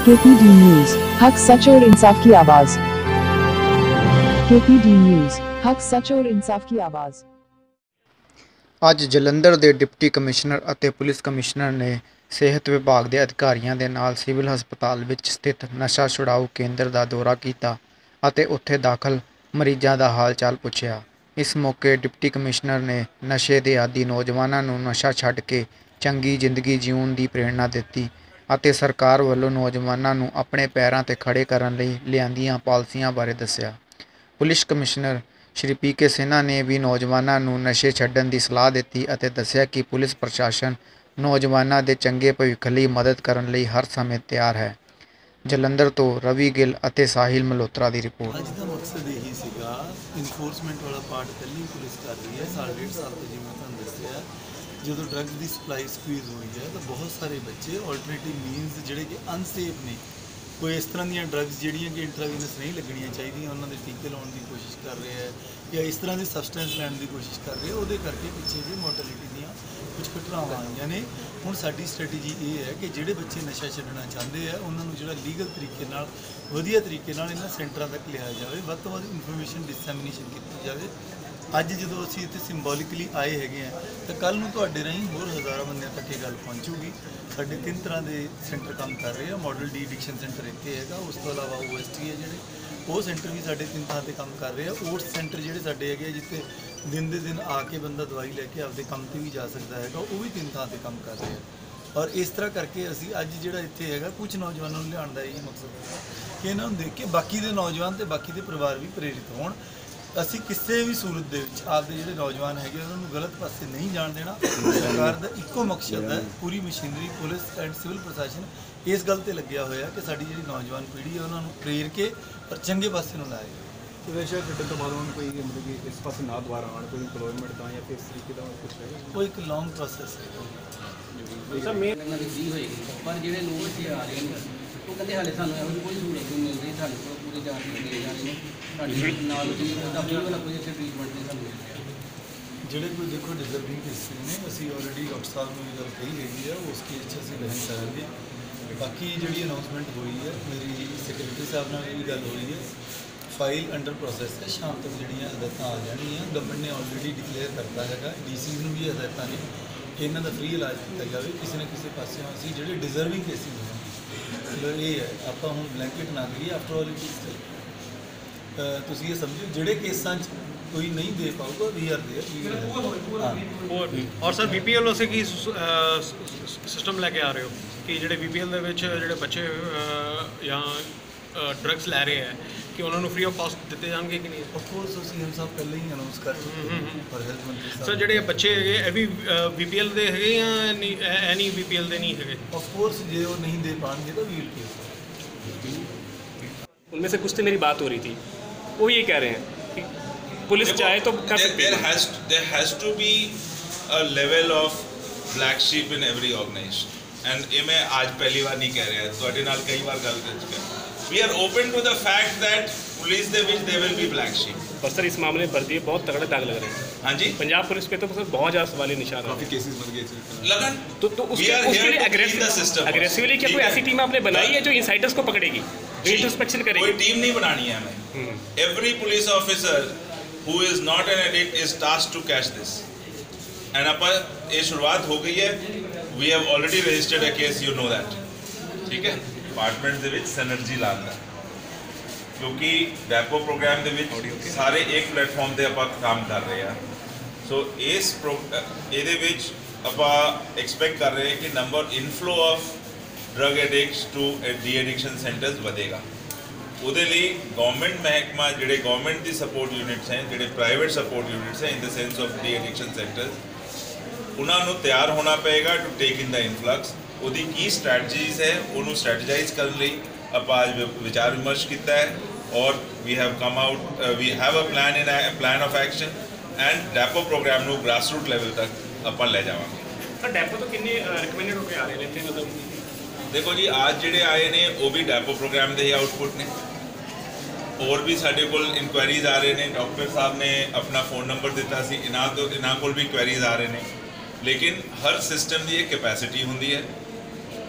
KPD news, हक सच और इंसाफ की आवाज। KPD न्यूज, हक सच और इंसाफ की आवाज। ਅੱਜ ਜਲੰਧਰ ਦੇ ਡਿਪਟੀ ਕਮਿਸ਼ਨਰ ਅਤੇ ਪੁਲਿਸ ਕਮਿਸ਼ਨਰ ਨੇ ਸਿਹਤ ਵਿਭਾਗ ਦੇ ਅਧਿਕਾਰੀਆਂ ਦੇ ਨਾਲ ਸਿਵਲ ਹਸਪਤਾਲ ਵਿੱਚ ਸਥਿਤ ਨਸ਼ਾ ਛੁਡਾਊ ਕੇਂਦਰ ਦਾ ਦੌਰਾ ਕੀਤਾ ਅਤੇ ਉੱਥੇ ਦਾਖਲ ਮਰੀਜ਼ਾਂ ਦਾ ਹਾਲ ਚਾਲ ਪੁੱਛਿਆ। ਇਸ ਮੌਕੇ ਡਿਪਟੀ ਕਮਿਸ਼ਨਰ ਨੇ ਨਸ਼ੇ ਦੇ ਆਦੀ ਨੌਜਵਾਨਾਂ ਨੂੰ ਨਸ਼ਾ ਛੱਡ ਕੇ ਚੰਗੀ ਜ਼ਿੰਦਗੀ ਜਿਉਣ ਦੀ ਪ੍ਰੇਰਣਾ ਦਿੱਤੀ ਅਤੇ ਸਰਕਾਰ ਵੱਲੋਂ ਨੌਜਵਾਨਾਂ ਨੂੰ ਆਪਣੇ ਪੈਰਾਂ 'ਤੇ ਖੜ੍ਹੇ ਕਰਨ ਲਈ ਲਿਆਂਦੀਆਂ ਪਾਲਿਸੀਆਂ ਬਾਰੇ ਦੱਸਿਆ। Police commissioner Shri PK Sinha ਨੇ ਵੀ ਨੌਜਵਾਨਾਂ ਨੂੰ ਨਸ਼ੇ ਛੱਡਣ ਦੀ ਸਲਾਹ ਦਿੱਤੀ ਅਤੇ ਦੱਸਿਆ ਕਿ ਪੁਲਿਸ ਪ੍ਰਸ਼ਾਸਨ ਨੌਜਵਾਨਾਂ ਦੇ ਚੰਗੇ ਭਵਿੱਖ ਲਈ ਮਦਦ ਕਰਨ ਲਈ ਹਰ ਸਮੇਂ ਤਿਆਰ ਹੈ। ਜਲੰਧਰ ਤੋਂ ਰਵੀ ਗਿੱਲ ਅਤੇ ਸਾਹਿਲ ਮਲਹੋਤਰਾ ਦੀ ਰਿਪੋਰਟ। ਅੱਜ ਦਾ ਮਕਸਦ ਇਹੀ ਸੀਗਾ, ਇਨਫੋਰਸਮੈਂਟ ਵਾਲਾ ਪਾਰਟ ਇਕੱਲੀ ਪੁਲਿਸ ਕਰ ਰਹੀ ਹੈ। 1.5 ਸਾਲ ਤੋਂ ਜਿਵੇਂ ਤੁਹਾਨੂੰ ਦੱਸਿਆ, ਜਦੋਂ ਡਰੱਗਸ ਦੀ ਸਪਲਾਈ ਸਕਵੀਜ਼ ਹੋਈ ਹੈ ਤਾਂ ਬਹੁਤ ਸਾਰੇ ਬੱਚੇ ਆਲਟਰਨੇਟਿਵ ਮੀਨਸ ਜਿਹੜੇ ਕਿ ਅਨਸੇਫ ਨੇ, ਕੋਈ ਇਸ ਤਰ੍ਹਾਂ ਦੀਆਂ ਡਰੱਗਸ ਜਿਹੜੀਆਂ ਕਿ ਇੰਟਰਾਵੀਨਸ ਨਹੀਂ ਲੱਗਣੀਆਂ ਚਾਹੀਦੀਆਂ ਉਹਨਾਂ ਦੇ ਟੀਕੇ ਲਾਉਣ ਦੀ ਕੋਸ਼ਿਸ਼ ਕਰ ਰਹੇ ਹੈ ਜਾਂ ਇਸ ਤਰ੍ਹਾਂ ਦੀ ਸਬਸਟੈਂਸ ਲੈਣ ਦੀ ਕੋਸ਼ਿਸ਼ ਕਰ ਰਹੇ, ਉਹਦੇ ਕਰਕੇ ਪਿੱਛੇ ਜੀ ਮੋਰਟੈਲਿਟੀ ਦੀਆਂ ਕੁਝ ਘਟਨਾਵਾਂ ਆਈਆਂ ਨੇ। ਹੁਣ ਸਾਡੀ ਸਟ੍ਰੈਟੇਜੀ ਇਹ ਹੈ ਕਿ ਜਿਹੜੇ ਬੱਚੇ ਨਸ਼ਾ ਛੱਡਣਾ ਚਾਹੁੰਦੇ ਆ ਉਹਨਾਂ ਨੂੰ ਜਿਹੜਾ ਲੀਗਲ ਤਰੀਕੇ ਨਾਲ, ਵਧੀਆ ਤਰੀਕੇ ਨਾਲ ਇਹਨਾਂ ਸੈਂਟਰਾਂ ਤੱਕ ਲਿਆਇਆ ਜਾਵੇ, ਵੱਧ ਤੋਂ ਵੱਧ ਇਨਫੋਰਮੇਸ਼ਨ ਡਿਸੈਮੀਨੇਸ਼ਨ ਕੀਤੀ ਜਾਵੇ। ਅੱਜ ਜਦੋਂ ਅਸੀਂ ਇੱਥੇ ਸਿੰਬੋਲਿਕਲੀ ਆਏ ਹੈਗੇ ਆ ਤਾਂ ਕੱਲ੍ਹ ਨੂੰ ਤੁਹਾਡੇ ਰਾਹੀਂ ਹੋਰ ਹਜ਼ਾਰਾਂ ਬੰਦਿਆਂ ਤੱਕ ਇਹ ਗੱਲ ਪਹੁੰਚੂਗੀ। ਸਾਡੇ 3 ਤਰ੍ਹਾਂ ਦੇ ਸੈਂਟਰ ਕੰਮ ਕਰ ਰਹੇ ਆ। ਮਾਡਲ ਡੀ ਐਡਿਕਸ਼ਨ ਸੈਂਟਰ ਇੱਥੇ ਹੈਗਾ, ਉਸ ਤੋਂ ਇਲਾਵਾ OST ਹੈ ਜਿਹੜੇ, ਉਹ ਸੈਂਟਰ ਵੀ ਸਾਡੇ 3 ਥਾਂ 'ਤੇ ਕੰਮ ਕਰ ਰਹੇ ਆ। ਓਟਸ ਸੈਂਟਰ ਜਿਹੜੇ ਸਾਡੇ ਹੈਗੇ ਜਿੱਥੇ ਦਿਨ ਦੇ ਦਿਨ ਆ ਕੇ ਬੰਦਾ ਦਵਾਈ ਲੈ ਕੇ ਆਪਦੇ ਕੰਮ 'ਤੇ ਵੀ ਜਾ ਸਕਦਾ ਹੈਗਾ, ਉਹ ਵੀ 3 ਥਾਂ 'ਤੇ ਕੰਮ ਕਰ ਰਹੇ ਆ। ਔਰ ਇਸ ਤਰ੍ਹਾਂ ਕਰਕੇ ਅਸੀਂ ਅੱਜ ਜਿਹੜਾ ਇੱਥੇ ਹੈਗਾ ਕੁਝ ਨੌਜਵਾਨਾਂ ਨੂੰ ਲਿਆਉਣ ਦਾ ਇਹ ਮਕਸਦ ਹੈ ਕਿ ਇਹਨਾਂ ਨੂੰ ਦੇਖ ਕੇ ਬਾਕੀ ਦੇ ਨੌਜਵਾਨ ਅਤੇ ਬਾਕੀ ਦੇ ਪਰਿਵਾਰ ਵੀ ਪ੍ਰੇਰਿਤ ਹੋਣ। ਅਸੀਂ ਕਿਸੇ ਵੀ ਸੂਰਤ ਦੇ ਵਿੱਚ ਆਪਦੇ ਜਿਹੜੇ ਨੌਜਵਾਨ ਹੈਗੇ ਉਹਨਾਂ ਨੂੰ ਗਲਤ ਪਾਸੇ ਨਹੀਂ ਜਾਣ ਦੇਣਾ। ਸਰਕਾਰ ਦਾ ਇੱਕੋ ਮਕਸਦ ਹੈ, ਪੂਰੀ ਮਸ਼ੀਨਰੀ ਪੁਲਿਸ ਐਂਡ ਸਿਵਲ ਪ੍ਰਸ਼ਾਸਨ ਇਸ ਗੱਲ 'ਤੇ ਲੱਗਿਆ ਹੋਇਆ ਕਿ ਸਾਡੀ ਜਿਹੜੀ ਨੌਜਵਾਨ ਪੀੜ੍ਹੀ ਹੈ ਉਹਨਾਂ ਨੂੰ ਪ੍ਰੇਰ ਕੇ ਔਰ ਚੰਗੇ ਪਾਸੇ ਨੂੰ ਲਾਏ। ਨਸ਼ਾ ਛੱਡਣ ਤੋਂ ਬਾਅਦ ਉਹਨਾਂ ਨੂੰ ਕੋਈ ਮਤਲਬ ਕਿ ਇਸ ਪਾਸੇ ਨਾ ਦੁਬਾਰਾ ਆਉਣ, ਕੋਈ ਇੰਪਲੋਇਮੈਂਟ ਦਾ ਜਾਂ ਫਿਰ ਇਸ ਤਰੀਕੇ ਦਾ ਕੁਝ ਹੈ? ਉਹ ਇੱਕ ਲੌਂਗ ਪ੍ਰੋਸੈਸ ਹੈ। ਸਰ ਮੇਨ ਉਹਨਾਂ ਦੀ ਫ੍ਰੀ ਹੋਏਗੀ, ਪਰ ਜਿਹੜੇ ਲੋਕ ਇੱਥੇ ਆ ਰਹੇ ਨੇ ਉਹ ਕਹਿੰਦੇ ਹਾਲੇ ਸਾਨੂੰ ਇਹੋ ਜਿਹੀ ਕੋਈ ਸਹੂਲਤ ਨਹੀਂ ਮਿਲ ਰਹੀ, ਸਾਡੇ ਕੋਲ ਪੂਰੇ ਜਾਂਚ ਕੀਤੇ ਜਾ ਰਹੇ ਨੇ, ਸਾਡੇ ਨਾਲ ਡਾਕਟਰ ਵਾਲਾ ਕੋਈ ਇੱਥੇ ਟ੍ਰੀਟਮੈਂਟ ਨਹੀਂ ਸਾਨੂੰ ਮਿਲ ਰਿਹਾ। ਜਿਹੜੇ ਕੋਈ ਦੇਖੋ ਡਿਜ਼ਰਵਿੰਗ ਕੇਸਿਸ ਨੇ, ਅਸੀਂ ਆਲਰੇਡੀ ਡਾਕਟਰ ਸਾਹਿਬ ਨੂੰ ਇਹ ਗੱਲ ਕਹੀ ਹੈਗੀ ਆ, ਉਸ ਕੇਸ 'ਚ ਅਸੀਂ ਬਹਿਸ ਕਰਾਂਗੇ। ਬਾਕੀ ਜਿਹੜੀ ਅਨਾਊਂਸਮੈਂਟ ਹੋਈ ਹੈ, ਮੇਰੀ ਸੈਕਟਰੀ ਸਾਹਿਬ ਨਾਲ ਵੀ ਗੱਲ ਹੋਈ ਹੈ, ਫਾਈਲ ਅੰਡਰ ਪ੍ਰੋਸੈਸ ਹੈ, ਸ਼ਾਮ ਤੱਕ ਜਿਹੜੀਆਂ ਹਦਾਇਤਾਂ ਆ ਜਾਣਗੀਆਂ। ਗਵਰਨਮੈਂਟ ਨੇ ਆਲਰੇਡੀ ਡਿਕਲੇਅਰ ਕਰਤਾ ਹੈਗਾ, DCs ਨੂੰ ਵੀ ਹਦਾਇਤਾਂ ਨੇ ਕਿ ਇਹਨਾਂ ਦਾ ਫ੍ਰੀ ਇਲਾਜ ਕੀਤਾ ਜਾਵੇ ਕਿਸੇ ਨਾ ਕਿਸੇ ਪਾਸਿਓਂ। ਅਸੀਂ ਜਿਹੜੇ ਡਿਜ਼ਰਵਿੰਗ ਕੇਸਿਸ ਨੇ, ਮਤਲਬ ਇਹ ਹੈ ਆਪਾਂ ਹੁਣ ਬਲੈਂਕਟ ਨਾ ਕਰੀਏ, ਆਫਟਰ ਆਲ ਇਟ ਇਜ਼ ਤੁਸੀਂ ਇਹ ਸਮਝੋ ਜਿਹੜੇ ਕੇਸਾਂ 'ਚ ਕੋਈ ਨਹੀਂ ਦੇ ਪਾਊਗਾ ਵੀ ਆਰ ਔਰ ਸਰ BPL ਵਾਸਤੇ ਕੀ ਸਿਸਟਮ ਲੈ ਕੇ ਆ ਰਹੇ ਹੋ ਕਿ ਜਿਹੜੇ BPL ਦੇ ਵਿੱਚ ਜਿਹੜੇ ਬੱਚੇ ਜਾਂ ਡਰੱਗਸ ਲੈ ਰਹੇ ਹੈ ਕਿ ਉਹਨਾਂ ਨੂੰ ਫ੍ਰੀ ਆਫ ਕਾਸਟ ਦਿੱਤੇ ਜਾਣਗੇ ਕਿ ਨਹੀਂ? ਆਫਕੋਰਸ ਅਸੀਂ ਹਮ ਸਭ ਪਹਿਲਾਂ ਹੀ ਅਨਾਉਂਸ ਕਰ ਚੁੱਕੇ ਪਰ ਹੈਲਥ ਮੰਤਰੀ ਸਾਹਿਬ ਸਰ ਜਿਹੜੇ ਬੱਚੇ ਹੈਗੇ ਇਹ ਵੀ BPL ਦੇ ਹੈਗੇ ਜਾਂ ਨਹੀਂ BPL ਦੇ ਨਹੀਂ ਹੈਗੇ? ਆਫਕੋर्स ਜੇ वो नहीं दे पाएंगे तो वील केस। उनमें से कुछ से मेरी बात हो रही थी, वो ये कह रहे हैं कि पुलिस चाहे तो कर सकती है। there has to be a level of black sheep in every organization and ये मैं आज पहली बार नहीं कह रहा, ਤੁਹਾਡੇ ਨਾਲ ਕਈ ਵਾਰ ਗੱਲ ਕਰ ਚੁੱਕਾ। we are open to the fact that police ਦੇ ਵਿੱਚ there will be black sheep। पर सर इस मामले में भर्ती बहुत तगड़े दाग लग रहे हैं। हाँ जी, पंजाब पुलिस पे तो सर बहुत ज़्यादा सवाली निशान है, काफी केसेस बन गए लगन। तो उसके लिए अग्रेसिवली क्या कोई ऐसी टीम आपने बनाई है जो इनसाइडर्स को पकड़ेगी, इंट्रोस्पेक्शन करेगी? कोई टीम नहीं बनानी है हमें। Every police officer who is not an addict is tasked to catch this and अपन ये शुरुआत हो गई है। We have already registered a case, you know that, ठीक है। डिपार्टमेंट ਦੇ ਵਿੱਚ ਸਿਨਰਜੀ ਲਾਉਂਦਾ ਕਿਉਂਕਿ ਡੈਪੋ ਪ੍ਰੋਗਰਾਮ ਦੇ ਵਿੱਚ ਸਾਰੇ ਇੱਕ ਪਲੇਟਫਾਰਮ ਤੇ ਆਪਾਂ ਕੰਮ ਕਰ ਰਹੇ ਆ। ਸੋ ਇਸ ਇਹਦੇ ਵਿੱਚ ਆਪਾਂ ਐਕਸਪੈਕਟ ਕਰ ਰਹੇ ਹਾਂ ਕਿ number inflow of drug addicts to de addiction centres ਵਧੇਗਾ। ਉਹਦੇ ਲਈ ਗਵਰਨਮੈਂਟ ਮਹਿਕਮਾ, ਜਿਹੜੇ ਗਵਰਨਮੈਂਟ ਦੀ ਸਪੋਰਟ ਯੂਨਿਟਸ ਹੈ, ਜਿਹੜੇ ਪ੍ਰਾਈਵੇਟ ਸਪੋਰਟ ਯੂਨਿਟਸ ਹੈ in the sense of de addiction centres, ਉਹਨਾਂ ਨੂੰ ਤਿਆਰ ਹੋਣਾ ਪਏਗਾ ਟੂ ਟੇਕ ਇਨ ਦ ਇਨਫਲਕਸ। ਉਹਦੀ ਕੀ ਸਟ੍ਰੈਟਜੀਜ਼ ਹੈ ਉਹਨੂੰ ਸਟ੍ਰੈਟੇਜਾਈਜ਼ ਕਰਨ ਲਈ ਆਪਾਂ ਅੱਜ ਵਿਚਾਰ ਵਿਮਰਸ਼ ਕੀਤਾ ਹੈ ਔਰ we have come out, we have a plan of action and DAPO programme ਨੂੰ ਗ੍ਰਾਸ ਰੂਟ ਲੈਵਲ ਤੱਕ ਆਪਾਂ ਲੈ ਜਾਵਾਂਗੇ। ਸਰ ਡੈਪੋ ਤੋਂ ਕਿੰਨੇ ਰਿਕਮੈਂਡਡ ਹੋ ਕੇ ਆ ਰਹੇ ਨੇ ਇੱਥੇ? ਮਤਲਬ ਦੇਖੋ ਜੀ, ਅੱਜ ਜਿਹੜੇ ਆਏ ਨੇ ਉਹ ਵੀ ਡੈਪੋ ਪ੍ਰੋਗਰਾਮ ਦੇ ਹੀ ਆਊਟਪੁੱਟ ਨੇ। ਹੋਰ ਵੀ ਸਾਡੇ ਕੋਲ ਇਨਕੁਆਇਰੀਜ਼ ਆ ਰਹੇ ਨੇ। ਡਾਕਟਰ ਸਾਹਿਬ ਨੇ ਆਪਣਾ फ़ोन ਨੰਬਰ ਦਿੱਤਾ ਸੀ, ਇਹਨਾਂ ਕੋਲ ਵੀ ਇਨਕੁਆਇਰੀਜ਼ ਆ ਰਹੇ ਨੇ। ਲੇਕਿਨ ਹਰ ਸਿਸਟਮ ਦੀ ਇੱਕ ਕੈਪੈਸਿਟੀ ਹੁੰਦੀ ਹੈ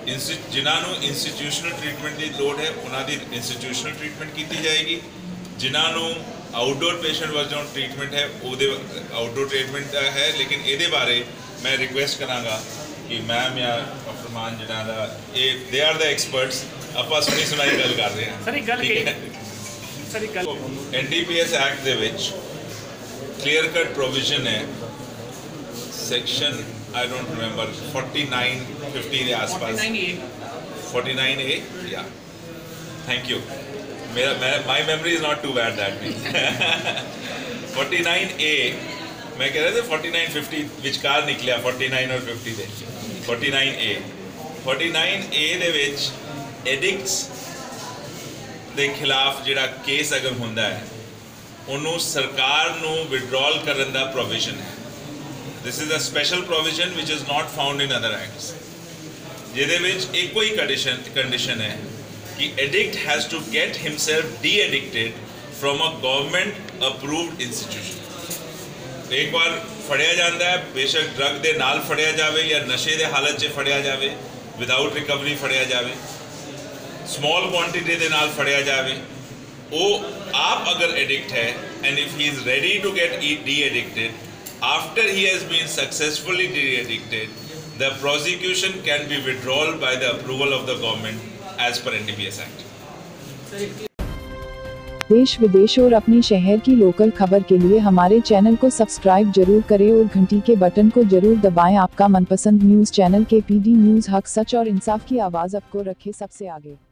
ਜਿਨ੍ਹਾਂ ਨੂੰ ਇੰਸਟੀਟਿਊਸ਼ਨਲ ਟ੍ਰੀਟਮੈਂਟ ਦੀ ਲੋੜ ਹੈ ਉਹਨਾਂ ਦੀ ਇੰਸਟੀਟਿਊਸ਼ਨਲ ਟ੍ਰੀਟਮੈਂਟ ਕੀਤੀ ਜਾਏਗੀ। ਜਿਨ੍ਹਾਂ ਨੂੰ ਆਊਟਡੋਰ ਪੇਸ਼ੈਂਟ ਵਜੋਂ ਟ੍ਰੀਟਮੈਂਟ ਹੈ ਉਹਦੇ ਆਊਟਡੋਰ ਟ੍ਰੀਟਮੈਂਟ ਹੈ। ਲੇਕਿਨ ਇਹਦੇ ਬਾਰੇ ਮੈਂ ਰਿਕੁਐਸਟ ਕਰਾਂਗਾ ਕਿ ਮੈਮ ਜਾਂ ਡਾਕਟਰ ਮਾਨ ਜਿਨ੍ਹਾਂ ਦਾ ਇਹ ਦੇ ਆਰ ਦਾ ਐਕਸਪਰਟਸ, ਆਪਾਂ ਸੁਣੀ ਸੁਣਾਈ ਗੱਲ ਕਰ ਰਹੇ ਹਾਂ। ਸਰ ਇੱਕ ਗੱਲ NDPS ਐਕਟ ਦੇ ਵਿੱਚ ਕਲੀਅਰ ਕੱਟ ਪ੍ਰੋਵੀਜ਼ਨ ਹੈ, ਸੈਕਸ਼ਨ I don't remember 49-50 ਦੇ ਆਸ-ਪਾਸ 49A yeah thank you my memory is not too bad that means 49A मैं कह रहा था 49-50 ਵਿਚਕਾਰ ਨਿਕਲਿਆ 49 और 50 ਦੇ 49A ਦੇ ਵਿੱਚ ਐਡਿਕਟਸ ਦੇ ਖਿਲਾਫ ਜਿਹੜਾ ਕੇਸ ਅਗਰ ਹੁੰਦਾ ਹੈ ਉਹਨੂੰ ਸਰਕਾਰ ਨੂੰ ਵਿਡਰਾਲ ਕਰਨ ਦਾ ਪ੍ਰੋਵੀਜ਼ਨ ਹੈ। This is a special provision which is not found in other acts. ਜਿਹਦੇ ਵਿੱਚ ਇੱਕੋ ਹੀ condition ਹੈ ਕਿ addict has to get himself de-addicted from a government approved institution। ਇੱਕ ਵਾਰ ਫੜਿਆ ਜਾਂਦਾ ਹੈ, ਬੇਸ਼ੱਕ ਡਰਗ ਦੇ ਨਾਲ ਫੜਿਆ ਜਾਵੇ ਜਾਂ ਨਸ਼ੇ ਦੇ ਹਾਲਤ 'ਚ ਫੜਿਆ ਜਾਵੇ, ਵਿਦਆਊਟ ਰਿਕਵਰੀ ਫੜਿਆ ਜਾਵੇ, ਸਮਾਲ ਕੁਆਂਟੀਟੀ ਦੇ ਨਾਲ ਫੜਿਆ ਜਾਵੇ, ਉਹ ਆਪ ਅਗਰ ਐਡਿਕਟ ਹੈ and if he is ready to get de-addicted, after he has been successfully de-addicted, the prosecution can be withdrawn by the approval of the government as per NDPS Act. देश विदेश और अपने शहर की लोकल खबर के लिए हमारे चैनल को सब्सक्राइब जरूर करें और घंटी के बटन को जरूर दबाएं। आपका मनपसंद न्यूज़ चैनल KPD न्यूज़ हक सच और इंसाफ की आवाज़ आपको रखे सबसे आगे।